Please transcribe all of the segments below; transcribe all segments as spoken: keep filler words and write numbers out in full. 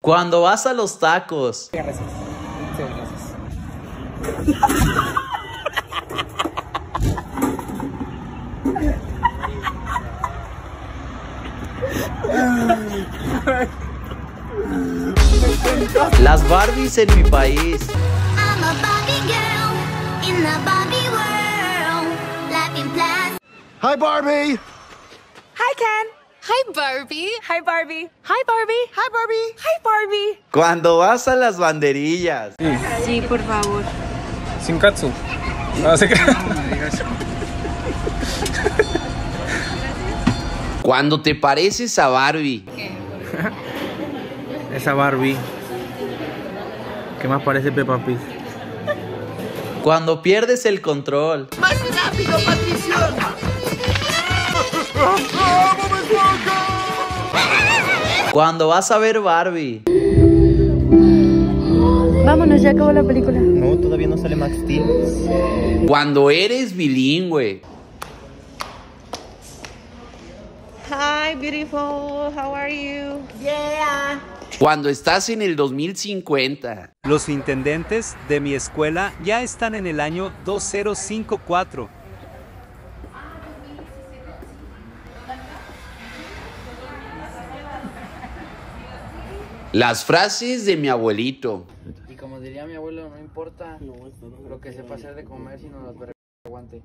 Cuando vas a los tacos. Gracias. Sí, gracias. Las Barbies en mi país. I'm a Barbie girl in the Barbie world. Life in plastic. Hi, Barbie. Hi, Ken. Hi, Barbie. Hi, Barbie. Hi, Barbie. Hi, Barbie. Hi, Barbie. Cuando vas a las banderillas. Sí, sí, por favor. Sin katsu. No, se crea. Cuando te pareces a Barbie. Esa Barbie. ¿Qué más parece Peppa Pig? Cuando pierdes el control. ¡Más rápido, Patricio! Cuando vas a ver Barbie. Vámonos, ya acabó la película. No, todavía no sale Max Steel. Cuando eres bilingüe. Hi, beautiful. How are you? Yeah. Cuando estás en el dos mil cincuenta. Los intendentes de mi escuela ya están en el año dos mil cincuenta y cuatro. Las frases de mi abuelito. Y como diría mi abuelo, no importa lo que sepa hacer de comer, sino los vergas que aguante.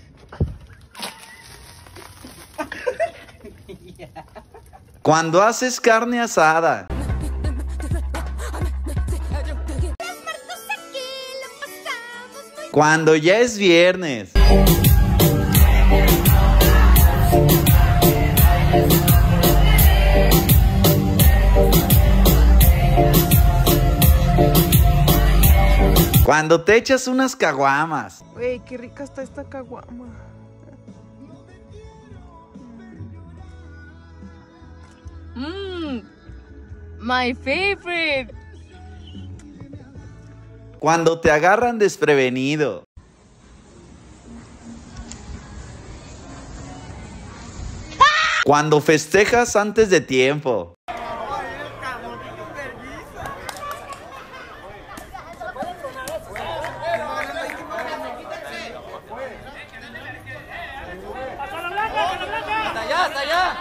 Cuando haces carne asada. Cuando ya es viernes. Cuando te echas unas caguamas. Güey, qué rica está esta caguama. Mmm, my favorite. Cuando te agarran desprevenido. Cuando festejas antes de tiempo. ¡Hasta allá, hasta allá!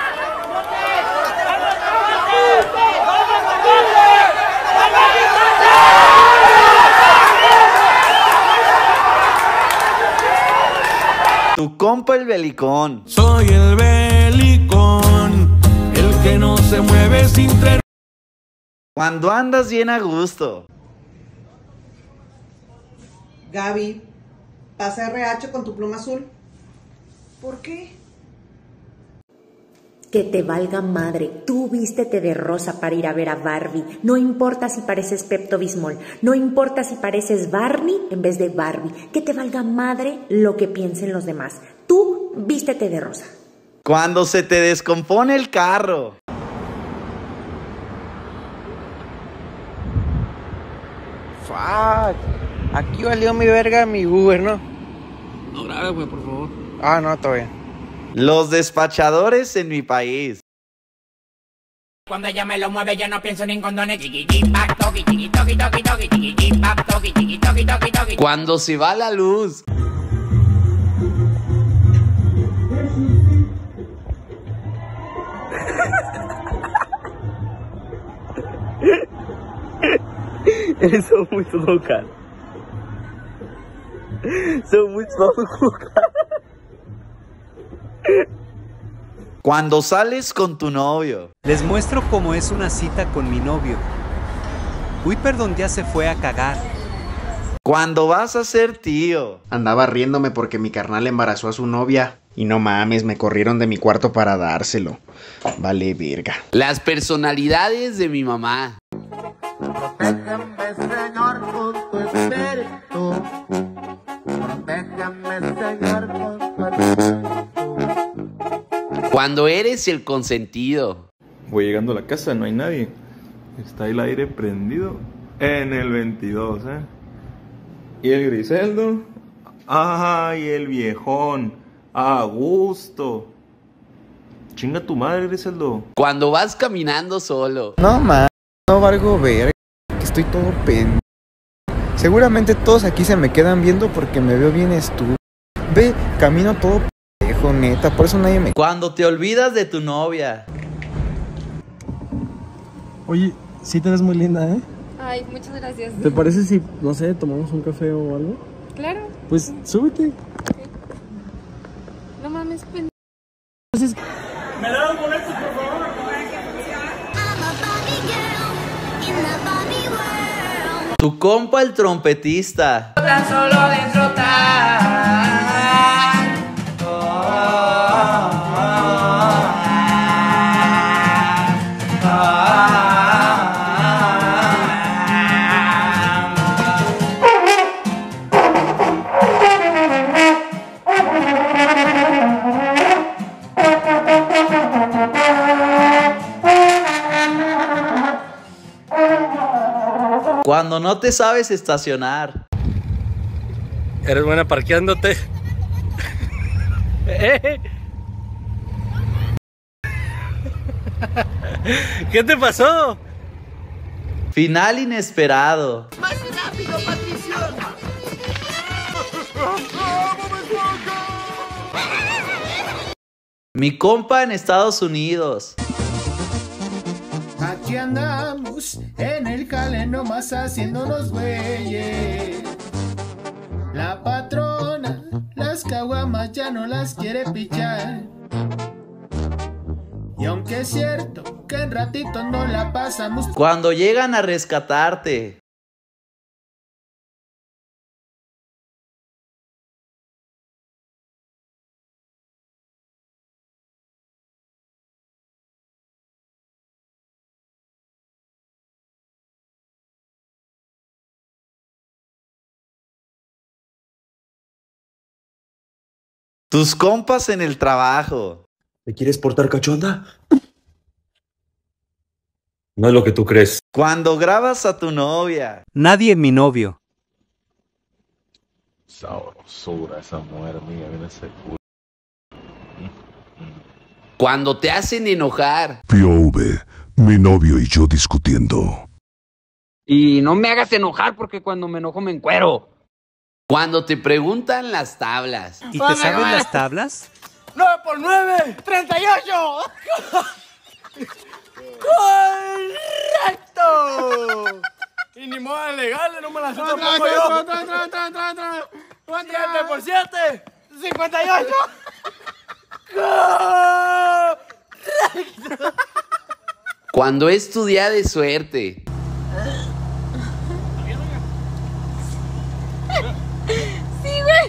Tu compa el belicón. Soy el belicón, el que no se mueve sin tren. Cuando andas bien a gusto. Gaby, pasa R H con tu pluma azul. ¿Por qué? Que te valga madre, tú vístete de rosa para ir a ver a Barbie. No importa si pareces Pepto-Bismol, no importa si pareces Barney en vez de Barbie. Que te valga madre lo que piensen los demás. Tú vístete de rosa. Cuando se te descompone el carro. Fuck. Aquí valió mi verga mi Uber, ¿no? No grabes, güey, por favor. Ah, no, todavía. Los despachadores en mi país. Cuando ella me lo mueve, yo no pienso ni en condones. Chiquichipa, toqui, chiqui, toqui, toqui, toqui, chiquichipa, toqui, chiqui, toqui, toqui, toqui. Cuando se va la luz. Eles são muito loucos, cara. São muito loucos, cara. Cuando sales con tu novio. Les muestro cómo es una cita con mi novio. Uy, perdón, ya se fue a cagar. Cuando vas a ser tío. Andaba riéndome porque mi carnal embarazó a su novia. Y no mames, me corrieron de mi cuarto para dárselo. Vale, verga. Las personalidades de mi mamá. Déjame, Señor, con tu espíritu. Déjame, Señor, con tu espíritu. Cuando eres el consentido. Voy llegando a la casa, no hay nadie. Está el aire prendido en el veintidós, ¿eh? Y el Griseldo. ¡Ay, el viejón! ¡A gusto! Chinga tu madre, Griseldo. Cuando vas caminando solo. No, ma. No valgo ver, que estoy todo pen. Seguramente todos aquí se me quedan viendo porque me veo bien estúpido. Ve, camino todo pendejo, neta, por eso nadie me... Cuando te olvidas de tu novia. Oye, sí te ves muy linda, ¿eh? Ay, muchas gracias. ¿Te parece si, no sé, tomamos un café o algo? Claro. Pues súbete. No mames, pendejo. ¿Me da los boletos, por favor? Tu compa el trompetista. Tan solo de trotar. Cuando no te sabes estacionar. Eres buena parqueándote. ¿Qué te pasó? Final inesperado. ¡Más rápido, Patricio! Mi compa en Estados Unidos. Aquí andamos en el jale nomás haciéndonos güeyes. La patrona, las caguamas ya no las quiere pichar. Y aunque es cierto que en ratito no la pasamos. Cuando llegan a rescatarte. Tus compas en el trabajo. ¿Te quieres portar cachonda? No es lo que tú crees. Cuando grabas a tu novia. Nadie es mi novio. Sabrosura esa mujer mía, viene ese culo. Cuando te hacen enojar. P O V, mi novio y yo discutiendo. Y no me hagas enojar porque cuando me enojo me encuero. Cuando te preguntan las tablas. ¿Y te sabes las tablas? ¡nueve por nueve! ¡treinta y ocho! ¡Correcto! Y ni modo de legal, no me las sé tampoco yo. ¡siete por siete! ¡cincuenta y ocho! ¡Correcto! Cuando es tu día de suerte. Sí, güey.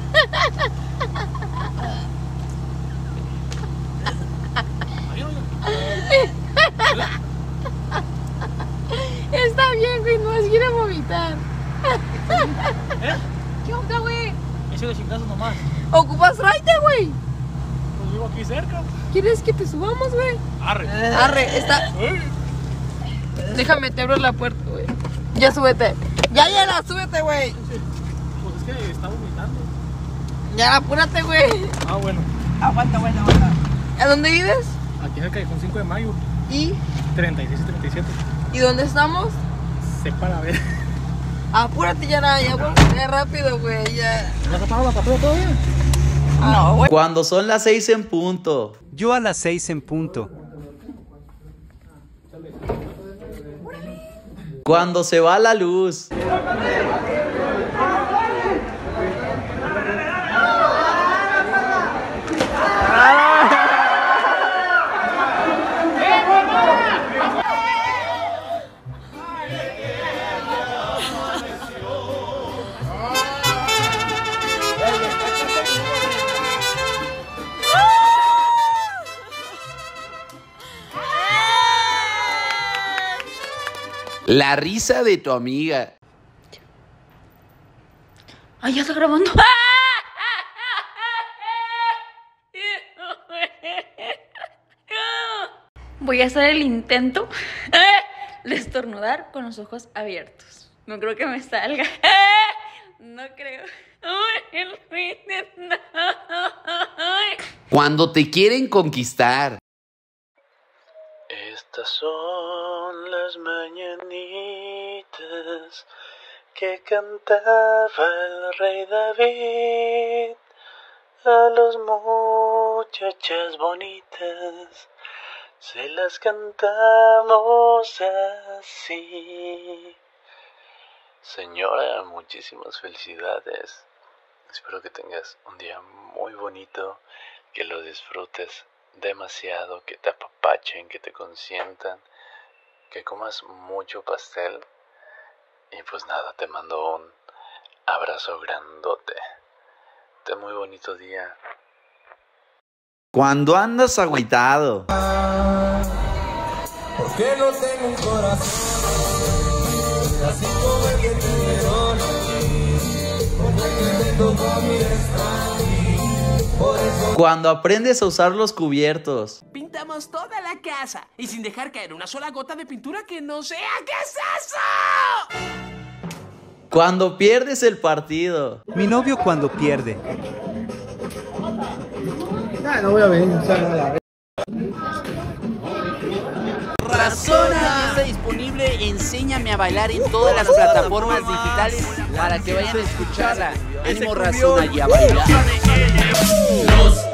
Está bien, güey, no es quiere vomitar. ¿Eh? ¿Qué onda, güey? Ese de chingazos nomás. ¿Ocupas raite, güey? Pues vivo aquí cerca. ¿Quieres que te subamos, güey? Arre. Arre, está... Déjame, te abro la puerta, güey. Ya súbete. Ya, ya, la, súbete, güey. Pues es que está vomitando. Ya, apúrate, güey. Ah, bueno. Aguanta, aguanta, aguanta. ¿A dónde vives? Aquí en el callejón cinco de mayo. ¿Y? treinta y seis y treinta y siete. ¿Y dónde estamos? Sepa, a ver. Apúrate, ya, ya, ya rápido, güey, ya. ¿Ya se paró la patrulla todavía? No, güey. Cuando son las seis en punto. Yo a las seis en punto. Cuando se va la luz. La risa de tu amiga. Ay, ya está grabando. Voy a hacer el intento de estornudar con los ojos abiertos. No creo que me salga. No creo. Cuando te quieren conquistar. Estas son las las mañanitas que cantaba el rey David a las muchachas bonitas, se las cantamos así. Señora, muchísimas felicidades. Espero que tengas un día muy bonito, que lo disfrutes demasiado, que te apapachen, que te consientan, que comas mucho pastel. Y pues nada, te mando un abrazo grandote. Ten muy bonito día. Cuando andas agüitado. Porque no tengo un corazón, así como el que tuvieron aquí, porque me tocó mi destino, por eso. Cuando aprendes a usar los cubiertos. Pintamos toda la casa y sin dejar caer una sola gota de pintura que no sea. ¿Qué es eso? Cuando pierdes el partido. Mi novio cuando pierde. Ah, no voy a ver, o sea, no la Razona ya está disponible. Enséñame a bailar en todas las plataformas digitales para que vayan a escucharla. Ánimo, Razona, y a bailar.